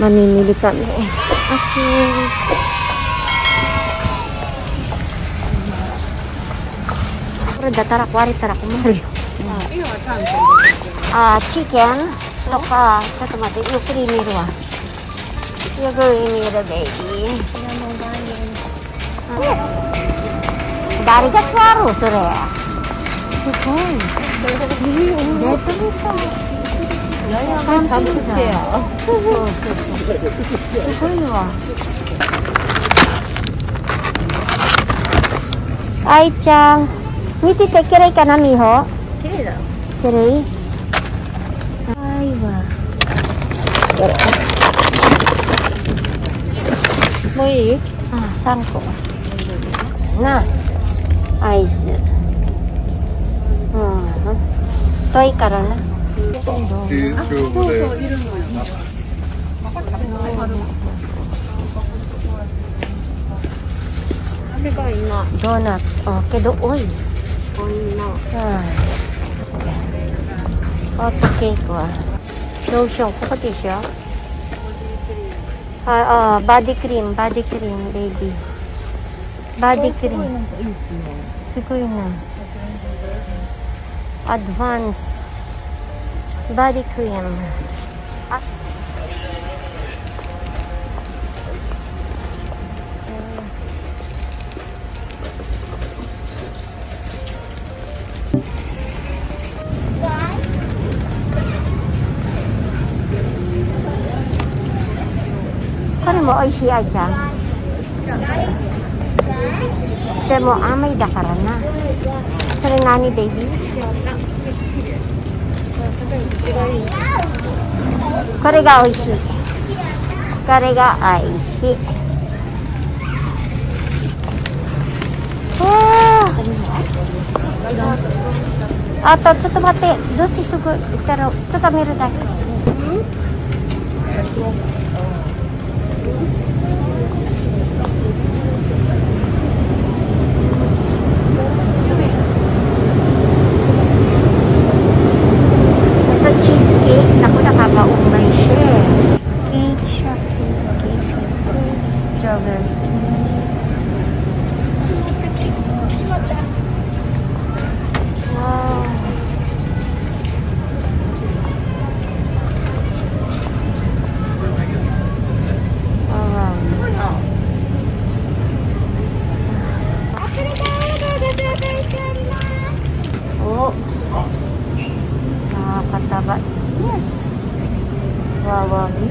Mamimili kami. Okay. Tarak wari tarak kumari. Chicken. Toka. Chatto matte. Yukuri miru wa. Yukuri miru, baby. Dari ga suaru, sore. Sugoi. Beto mitai.そうすごいわ。愛ちゃん見てて綺麗かな、みほ。綺麗だよ。綺麗。愛はもういい？あ、3個な。アイス。遠いからな。ドーナツ、けど多い。多いな。ホットケーキはローション、ここでしょ。バディクリーム、ベイビー。バディクリーム。すごいな。アドバンス。バディクリーム。これも美味しい、愛ちゃん。でも甘いだからな。それ何、ベイビー？これが美味しい。これが美味しい。あとちょっと待って、どうしてすぐ行ったらちょっと見るだけ。Nakakataba. Yes. Wawabi.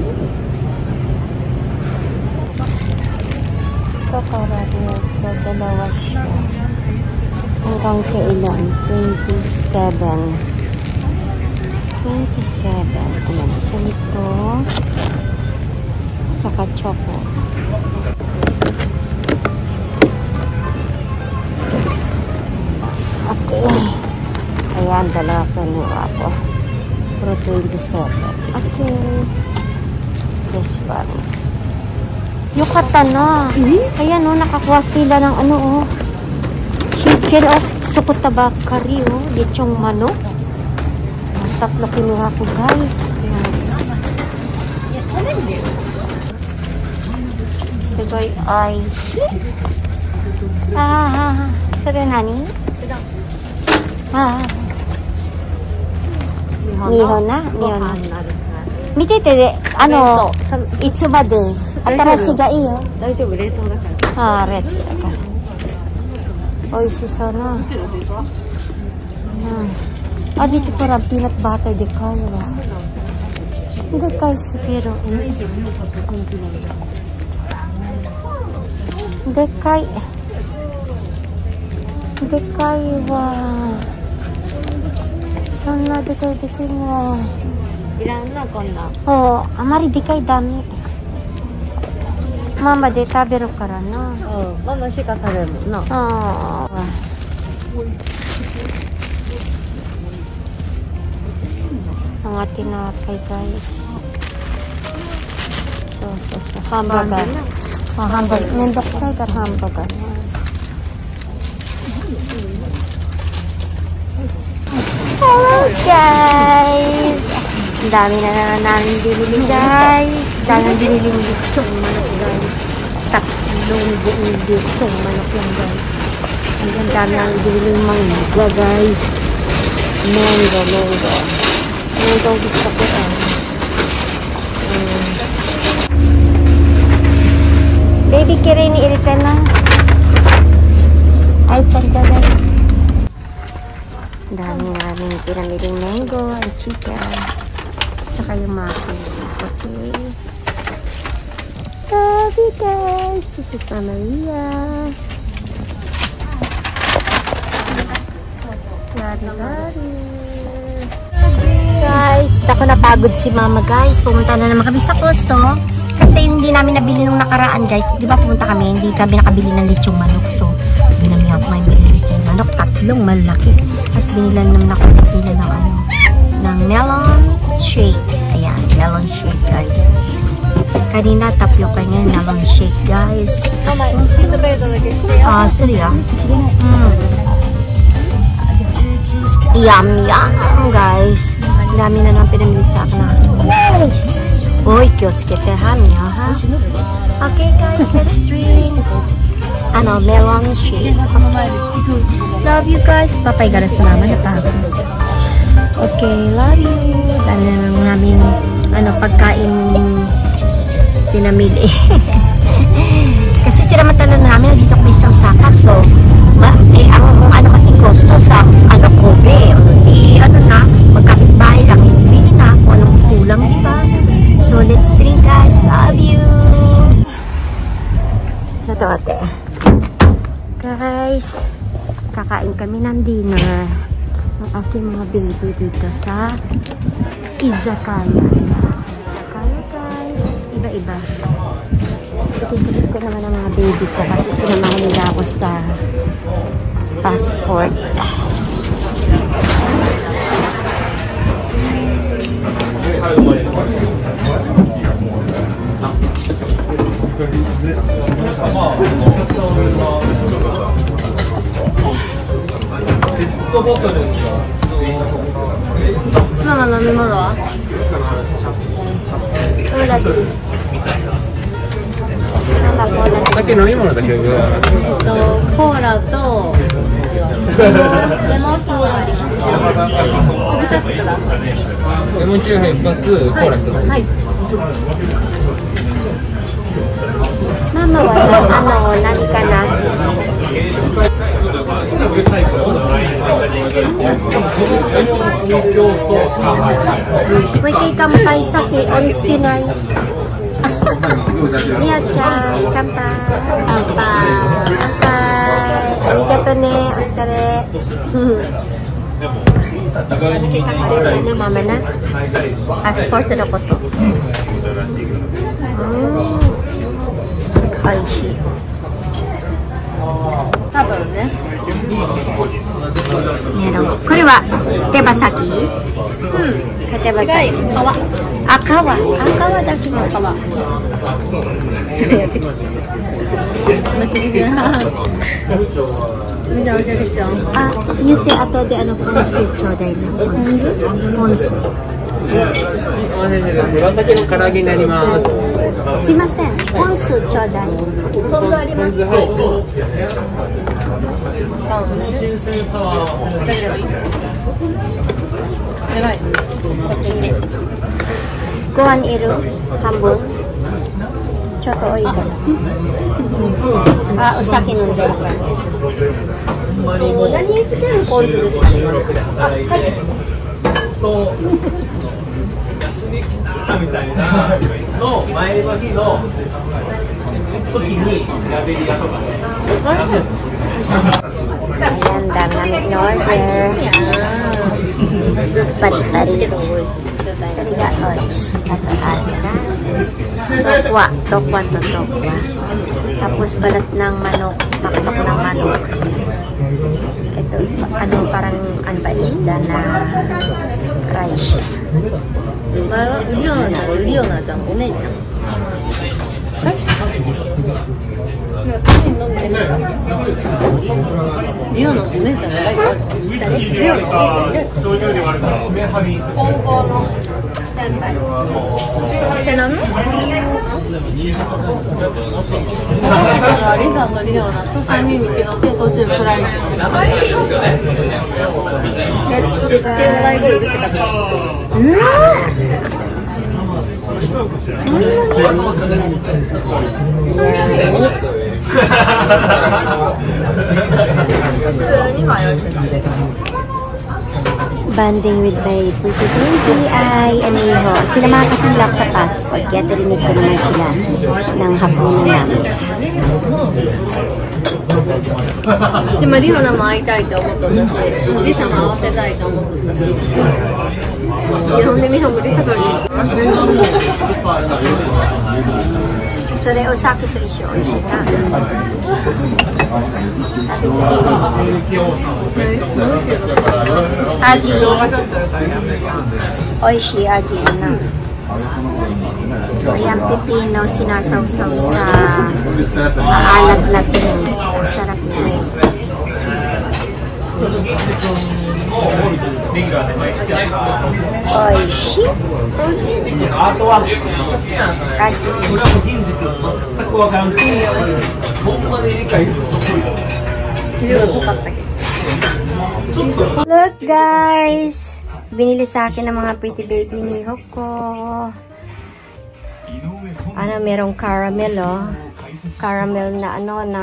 Ito karamihan sa dalawa siya. Hanggang kailan? 27. Ayan, isa nito. Saka choco. Okay. Ayan, dalawa pa niyo ako. Pro 27. Okay. This one. Yukata na. Ayan o, nakakuha sila ng ano o. Chicken o. Sukutaba curry o. Lechong manok. Tatlo kinuha ko, guys. Sugoi ay. Sure nani? Miho na? Mite te,いつまで新しいがいいよ。大丈夫、冷凍だから。冷凍だから。美味しそうな。dito parang peanut butter de kay ba? De kay pero de kay wa sana de kay mo. Ilan na ko na? Amari de kay dami. Mama de taberu kara na. Mama shika taberu na. Mga tinapay, guys. So, hamburger. Hamburger. Mendoksay ka hamburger. Hello, guys! Ang dami na namin binili, guys. Tayong biniling lechong manok guys. Tatlong buong lechong manok lang guys. Ang dami ang biniling mangga guys. Mango. Mango gusto ko Baby kira ini iritan na. Ay, tadya guys. Dami namin pinamiling mango and chicken. Saka yung maki. Okay. Love you guys. This is Mama Maria. Lari. Guys, ako napagod si Mama guys. Pumunta na naman kami sa Costo. Kasi hindi namin nabili nung nakaraan guys. Di ba pumunta kami, hindi kami nakabili ng lechong manok. So, hindi namin ako may bili lechong manok. Tatlong malaki. Tapos binilan naman ako ng melon shake. Ayan, melon shake guys. Kanina tapyo kanya melon shake guys. Sorry Yum guys. Dami na nang pinamili sa akin na. Nice! Uy, kyotsukete ha, Mia ha? Okay guys, let's drink. Melon shake. Love you guys. Papay gara si Mama na pagod. Okay, love you. Dami na lang namin pagkain pinamili. Kasi sinamantala namin dito kami sa Osaka. So, ang kasi Costo sa Kobe. Magkapit bahay lang. Hindi na kung anong kulang, diba? So, let's drink guys. Love you. Sa tote. Guys, kakain kami ng dinner. Ang aking mga baby dito sa izakaya. Izakaya guys. Iba-iba. Ipipilip ko naman ang mga baby ko kasi sinamahan nila ako sa passport. Mama, namimolo ah? Wala din. さっき飲み物だけどコーラとレモン風あります。2つください。 レモンチューハイ2つ、コーラ1つ。はい。 ママは何かな。Wait, kampay sa on-skinay. Mia chan, kanpai. Arigato ne, oskare. Tapos kita ka rin na mama na. Passport na ko to. Aishi. Kore wa tebasaki? Tebasaki. Kawa. Kawa. Kawaだけのkawa. 言って後で本州ちょうだいね。本州。 紫の唐揚げになります。 すいません。本州ちょうだい。ポン酢あります。 新鮮さはご飯いる？半分。ちょっと多いから。お酒飲んでるから。何につけるポン酢ですか？はい。 休み来たみたいなの前の日の時にラベリアとかね。 Ayan, dami namin in-order. Pari-pari. Sariga orange. Tokwa. Tapos balat ng manok. Pakpak ng manok. Ito, parang isda na rice. Uliona dyan. Unay dyan. Rioのお姉ちゃんが誰？Rioの。 Kasi naman? Lisaとリオナと3人に昨日で途中プライズ。Let's do Banding with my pretty baby ay aniho. Sila mga kasinlak sa passport. Kaya tarinig ko naman sila ng hapunan namin. でもリホナも会いたいと思っとったし、リサも会わせたいと思っとったし。いや、ほんでミホもリサから言う。それお酒と一緒美味しいな。味美味しい味な。Ayan, pipino, sinasawsaw sa maalat na things. Ang sarap niya. Oishi. Look guys! Binili sa akin ng mga pretty baby ni Hoko. Ano, merong caramel, oh. Caramel na ano, na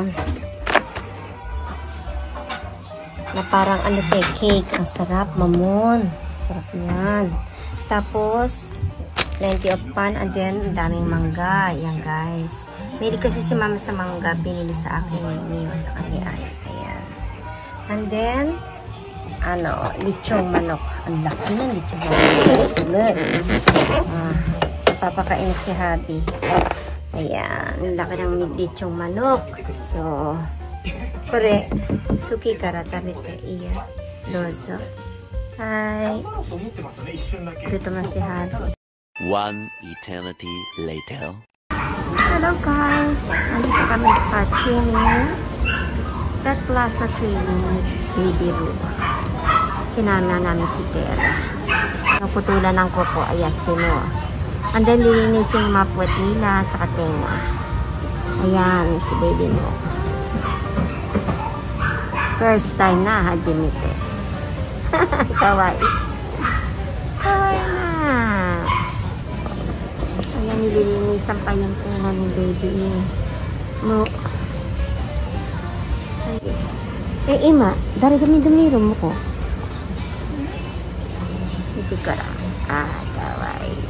parang ano, cake. Ang sarap, mamon. Sarap yan. Tapos, plenty of pan, and then, ang daming mangga. Yan, guys. May kasi si mama sa mangga, binili sa akin, niyo sa kanya. Ayan. And then, ano, lechong manok. Ang laki ng lechong manok. Look. Papakain na si Habi. Ayan. Ang laki ng lechong manok. So, kore, suki kara tabete iya. Dozo. Hi. Dito na si Habi. One eternity later. Hello guys. Nandito kami sa training. Pet Plaza training. Baby room. Sinama namin si Tera. Naputulan ng kuko. Ayan, sino. And then, lilinisin yung mga puwet nila sa katenga. Ayan, si baby mo. First time na, Hajimite. Kawaii. Kawaii na. Ayan, nililinisan pa yung tenga ni baby mo. Ima, dari dumi-dumi mo ko. Hindi ka lang. Kawaii.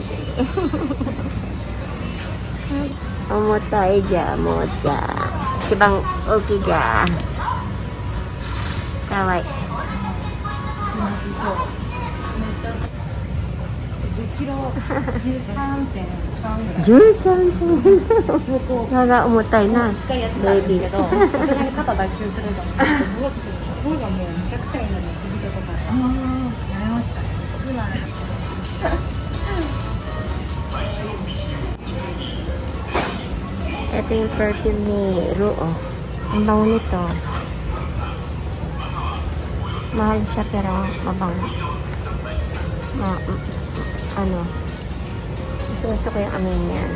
Omotay ja, mocha. Sibang okay ja. Kawaii. 13点。歯が重たいな。ベイビー。肩脱臼すると思う。僕がもうめちゃくちゃになる首とか。やめました。Ito yung perfume ni Ruo. Ang bango nito. Mahal siya pero mabango. Ano? Gusto ko yung amoy niyan.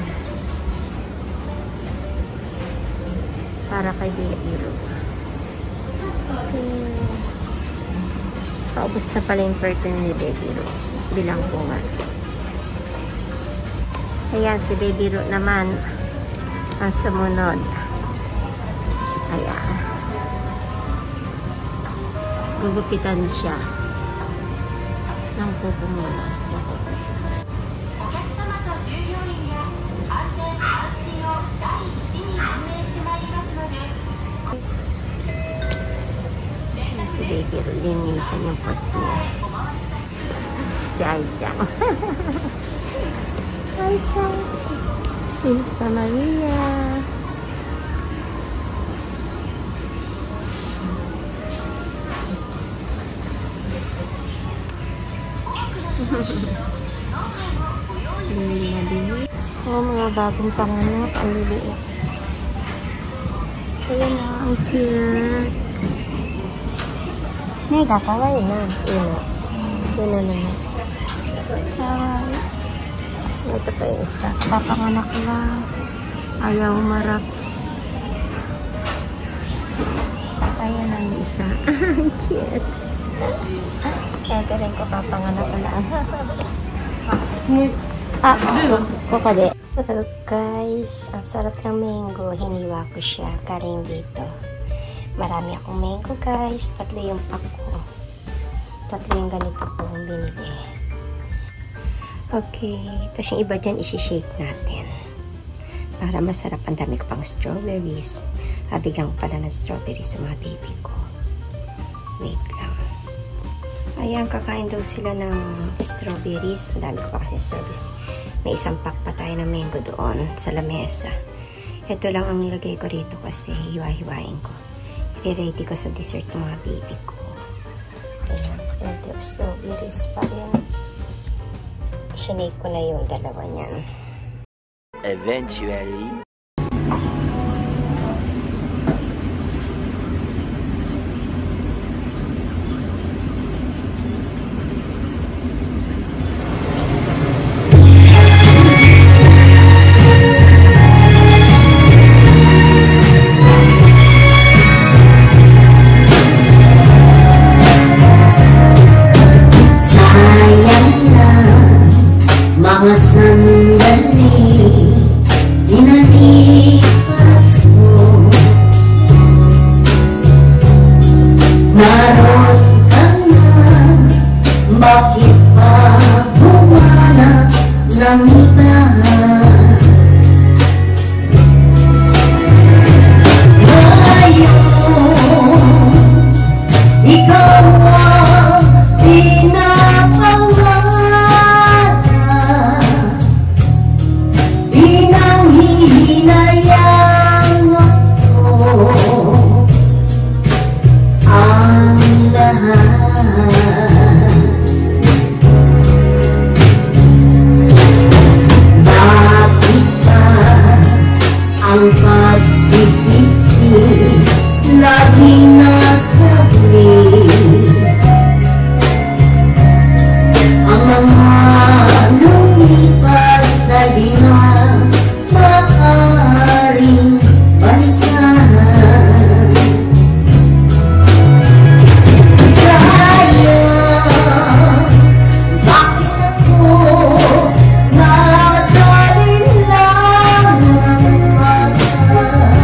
Para kay Biro. Okay. Paubos na pala yung perfume ni Biro. Bilang ko nga. Ayan, si Biro naman. Ang sumunod. Ayan. Gugupitan siya. Ng kuko muna. Si baby linisan yung pot niya. Si Ai-chan. Ai-chan. Pinsta Maria. Oh, mga bagong panganak. Ang liliit. Ayan na. Ang cute. Mega kawaii na. Yun na naman. Kawaii. Ito pa yung isa. Papanganak lang. Ayaw marap. Ayan ang isa. Cute. Kaya galing ko papanganak lang. Kukade. Ito guys, ang sarap ng mango. Hiniwa ko siya. Karing dito. Marami akong mango guys. 3 yung pack ko. 3 yung ganito ko binili. Okay. Tapos yung iba dyan isi-shake natin. Para masarap. Ang dami ko pang strawberries. Habigyan ko pala ng strawberries sa mga baby ko. Wait lang. Ayan, kakain daw sila ng strawberries. Ang dami ko pa kasi strawberries. May isang pack pa tayo ng mango doon sa lamesa. Ito lang ang nilagay ko rito kasi hiwa-hiwain ko. I-ready ko sa dessert ng mga baby ko. Ayan, plenty of strawberries pa rin. Sinake ko na yung dalawa niyan. Eventually. Mga sandali, inalipas ko. Naroon ka na, bakit pa humanap ng iba? Ngayon, ikaw ang pinapangarap. Hinayang ako ang lahat. Bakit ba ang pagsisisi laging nasa grid? Ang mga lumipas sa linang maaaring balikan. Sayang, bakit ako nakadalinlangan pa?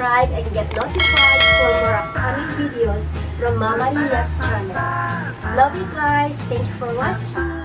subscribe and get notified for more upcoming videos from Mama Lia's channel. Love you guys. Thank you for watching.